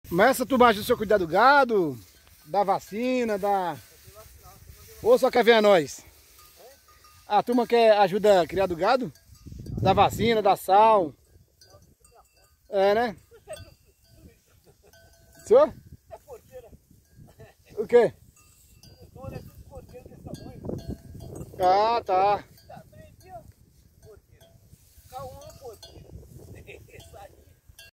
Mas essa turma ajuda o senhor a cuidar do gado, da vacina, da... Ou só quer ver a nós? A turma quer ajuda a criar do gado? Da vacina, da sal? É, né? Senhor? O quê? Ah, tá.